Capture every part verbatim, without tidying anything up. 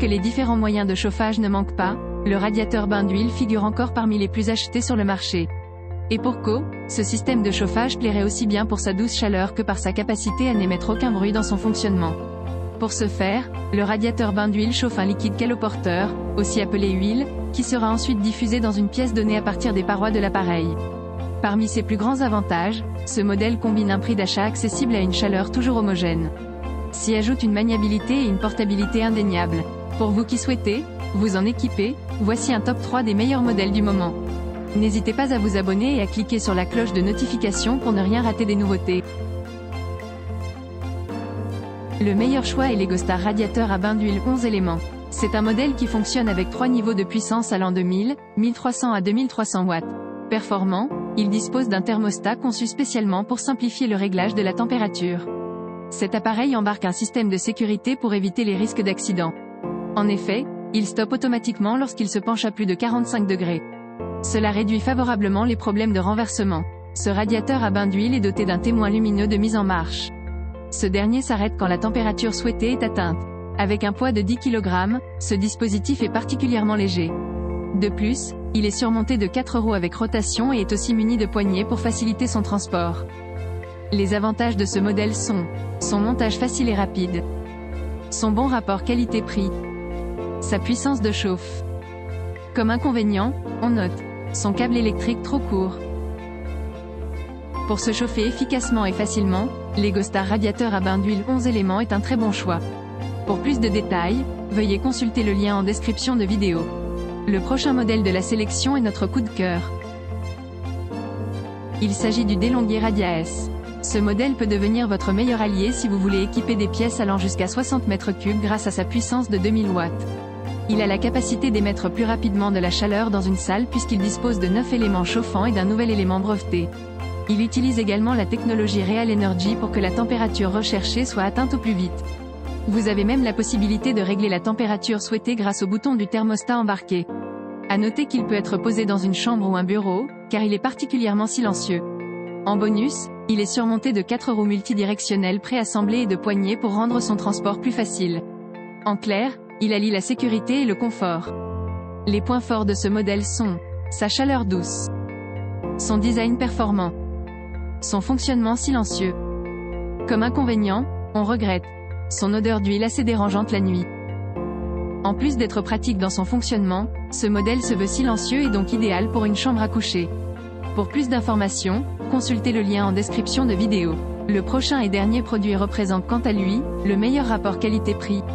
que les différents moyens de chauffage ne manquent pas, le radiateur bain d'huile figure encore parmi les plus achetés sur le marché. Et pour cause, ce système de chauffage plairait aussi bien pour sa douce chaleur que par sa capacité à n'émettre aucun bruit dans son fonctionnement. Pour ce faire, le radiateur bain d'huile chauffe un liquide caloporteur, aussi appelé huile, qui sera ensuite diffusé dans une pièce donnée à partir des parois de l'appareil. Parmi ses plus grands avantages, ce modèle combine un prix d'achat accessible à une chaleur toujours homogène. S'y ajoute une maniabilité et une portabilité indéniables. Pour vous qui souhaitez vous en équiper, voici un top trois des meilleurs modèles du moment. N'hésitez pas à vous abonner et à cliquer sur la cloche de notification pour ne rien rater des nouveautés. Le meilleur choix est l'EgoStar radiateur à bain d'huile onze éléments. C'est un modèle qui fonctionne avec trois niveaux de puissance allant de mille, mille trois cents à deux mille trois cents watts. Performant, il dispose d'un thermostat conçu spécialement pour simplifier le réglage de la température. Cet appareil embarque un système de sécurité pour éviter les risques d'accident. En effet, il stoppe automatiquement lorsqu'il se penche à plus de quarante-cinq degrés. Cela réduit favorablement les problèmes de renversement. Ce radiateur à bain d'huile est doté d'un témoin lumineux de mise en marche. Ce dernier s'arrête quand la température souhaitée est atteinte. Avec un poids de dix kilogrammes, ce dispositif est particulièrement léger. De plus, il est surmonté de quatre roues avec rotation et est aussi muni de poignées pour faciliter son transport. Les avantages de ce modèle sont son montage facile et rapide, son bon rapport qualité-prix, sa puissance de chauffe. Comme inconvénient, on note son câble électrique trop court. Pour se chauffer efficacement et facilement, l'EgoStar radiateur à bain d'huile onze éléments est un très bon choix. Pour plus de détails, veuillez consulter le lien en description de vidéo. Le prochain modèle de la sélection est notre coup de cœur. Il s'agit du Delonghi Radia S. Ce modèle peut devenir votre meilleur allié si vous voulez équiper des pièces allant jusqu'à soixante mètres cubes grâce à sa puissance de deux mille watts. Il a la capacité d'émettre plus rapidement de la chaleur dans une salle puisqu'il dispose de neuf éléments chauffants et d'un nouvel élément breveté. Il utilise également la technologie Real Energy pour que la température recherchée soit atteinte au plus vite. Vous avez même la possibilité de régler la température souhaitée grâce au bouton du thermostat embarqué. À noter qu'il peut être posé dans une chambre ou un bureau, car il est particulièrement silencieux. En bonus, il est surmonté de quatre roues multidirectionnelles préassemblées et de poignées pour rendre son transport plus facile. En clair, il allie la sécurité et le confort. Les points forts de ce modèle sont sa chaleur douce, son design performant, son fonctionnement silencieux. Comme inconvénient, on regrette son odeur d'huile assez dérangeante la nuit. En plus d'être pratique dans son fonctionnement, ce modèle se veut silencieux et donc idéal pour une chambre à coucher. Pour plus d'informations, consultez le lien en description de vidéo. Le prochain et dernier produit représente quant à lui, le meilleur rapport qualité-prix.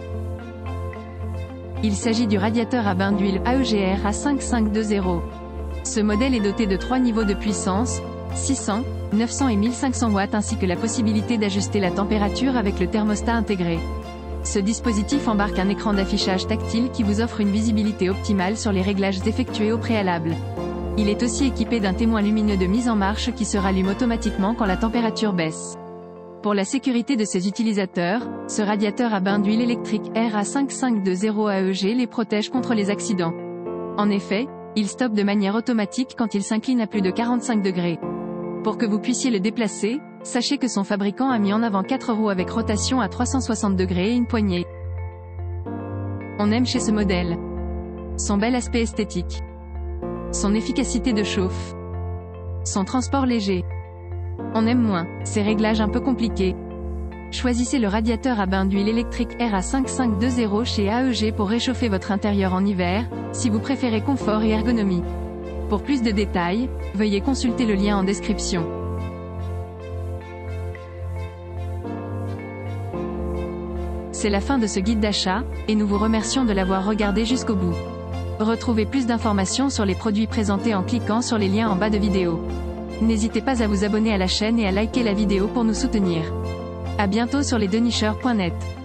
Il s'agit du radiateur à bain d'huile A E G R A cinq cinq deux zéro. Ce modèle est doté de trois niveaux de puissance, six cents, neuf cents et mille cinq cents watts ainsi que la possibilité d'ajuster la température avec le thermostat intégré. Ce dispositif embarque un écran d'affichage tactile qui vous offre une visibilité optimale sur les réglages effectués au préalable. Il est aussi équipé d'un témoin lumineux de mise en marche qui se rallume automatiquement quand la température baisse. Pour la sécurité de ses utilisateurs, ce radiateur à bain d'huile électrique R A cinq cinq deux zéro A E G les protège contre les accidents. En effet, il stoppe de manière automatique quand il s'incline à plus de quarante-cinq degrés. Pour que vous puissiez le déplacer, sachez que son fabricant a mis en avant quatre roues avec rotation à trois cent soixante degrés et une poignée. On aime chez ce modèle son bel aspect esthétique, son efficacité de chauffe, son transport léger. On aime moins ses réglages un peu compliqués. Choisissez le radiateur à bain d'huile électrique R A cinq cinq deux zéro chez A E G pour réchauffer votre intérieur en hiver, si vous préférez confort et ergonomie. Pour plus de détails, veuillez consulter le lien en description. C'est la fin de ce guide d'achat, et nous vous remercions de l'avoir regardé jusqu'au bout. Retrouvez plus d'informations sur les produits présentés en cliquant sur les liens en bas de vidéo. N'hésitez pas à vous abonner à la chaîne et à liker la vidéo pour nous soutenir. À bientôt sur lesdenicheurs point net.